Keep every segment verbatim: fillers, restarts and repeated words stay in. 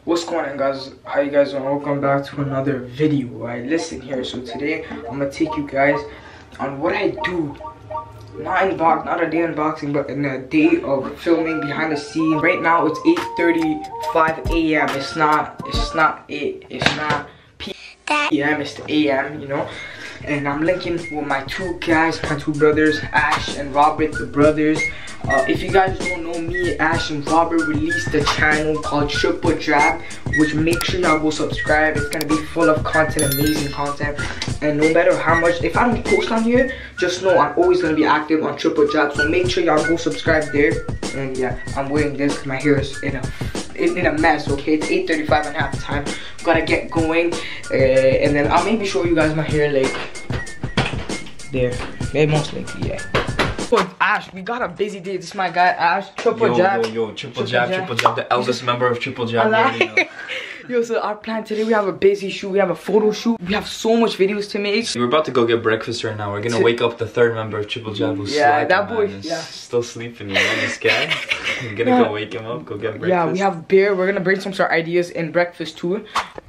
What's going on, guys? How you guys doing? Welcome back to another video. Right, listen here. So today I'm gonna take you guys on what I do, not in box, not a day unboxing, but in a day of filming behind the scenes. Right now it's eight thirty-five A M It's not. It's not eight. It's not P M It's the A M You know. And I'm linking with my two guys, my two brothers, Ash and Robert, the brothers. Uh, if you guys don't know me, Ash and Robert released a channel called Triple Jab, which make sure y'all go subscribe. It's gonna be full of content, amazing content. And no matter how much, if I don't post on here, just know I'm always gonna be active on Triple Jab. So make sure y'all go subscribe there. And yeah, I'm wearing this because my hair is in a in, in a mess. Okay, it's eight thirty-five and half the time. Gotta get going, uh, and then I'll maybe show you guys my hair like there. Maybe most likely, yeah. So Ash, we got a busy day. This is my guy Ash, Triple yo, Jab. Yo, yo, Triple, triple jab, jab, Triple Jab, the eldest member of Triple Jab. Right. Yo, so our plan today, we have a busy shoot, we have a photo shoot, we have so much videos to make. We're about to go get breakfast right now. We're gonna wake up the third member of Triple Jab who's yeah, slacking, that boy, man, yeah. still sleeping, you know, this guy. I'm gonna yeah. go wake him up, go get breakfast. Yeah, we have beer. We're gonna bring some sort of ideas in breakfast too.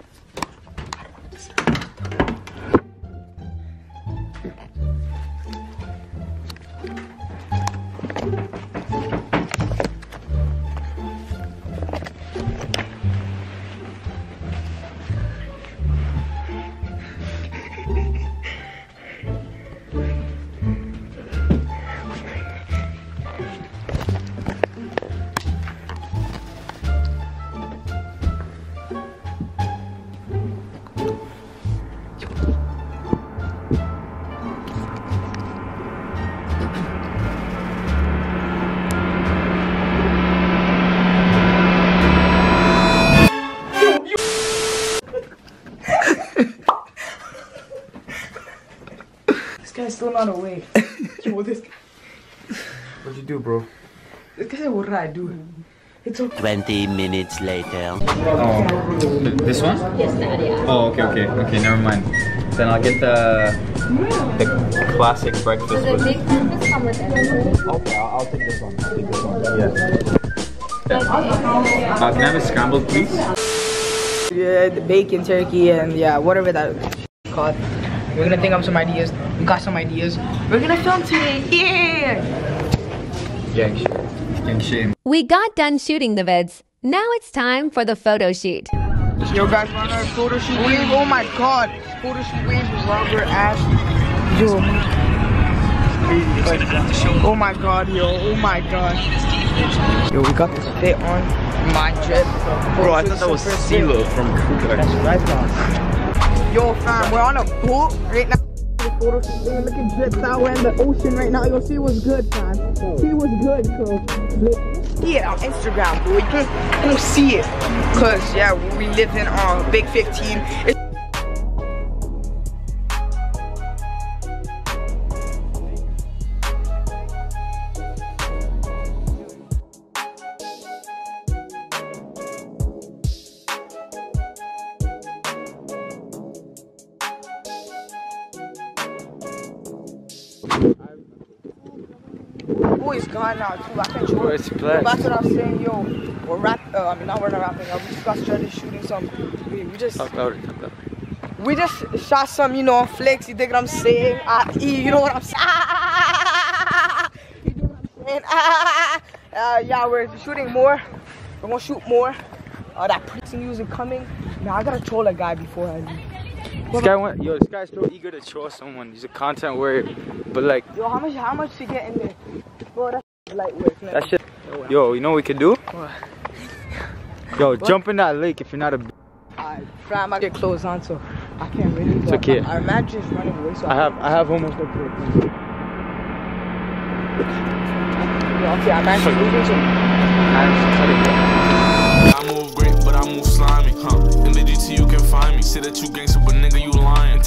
This guy's still not awake. Yo, this guy. What'd you do, bro? This guy said, what did I do? It's okay. Twenty minutes later. Oh, th this one? Yes, that, yeah. Oh, okay, okay, okay, never mind. Then I'll get the the classic breakfast. Does the big breakfast come with everything? Okay, I'll, I'll take this one. I'll take this one. Yeah. yeah. Uh, can I have a scrambled, please? Yeah, the bacon, turkey, and yeah, whatever that called. We're gonna think of some ideas. We got some ideas. We're gonna film today. Yeah. Gang shit. Gang shame. We got done shooting the vids. Now it's time for the photo shoot. Yo guys, we're on our photo shoot wave. Oh my god. Photo shoot wave with Robert, Ash. Yo. Oh my god, yo. Oh my god. Yo, we got this fit on. My drip. Bro, I thought that was CeeLo from Cougar. That's what I thought. Yo fam, we're on a boat right now. Photo shoot. Look at drips out. We're in the ocean right now. Yo, see what's good, fam. See what's good, bro. See it on Instagram, bro. You can, you can see it. Cause yeah, we live in uh, Big fifteen. It's boy's gone now too. I can't show it. But that's what I was saying, yo. We're rap. Uh, I mean, not we're not rapping. Uh, we just got started shooting some. We, we just. Talk louder, talk louder. We just shot some, you know, flicks. You dig what I'm saying? Ah, you know what I'm saying? Ah, you know what I'm saying? Ah, uh, yeah, we're shooting more. We're gonna shoot more. Uh, that pretty music coming. Now I gotta troll a guy before I leave. This guy went, yo, this guy's so eager to troll someone. He's a content warrior, but like, yo, how much, how much to get in there? Bro, that's lightweight. That shit. Yo, you know what we can do? What? Yo, what? Jump in that lake if you're not a. Alright, I'm about to get clothes on, so I can't really. It's okay. Our match is running away, so I have, I have almost a clip. Yo, okay, our match is losing, so I move great, but I move slimy, huh? In the G T you can find me. Say that you gangster, but nigga you lying.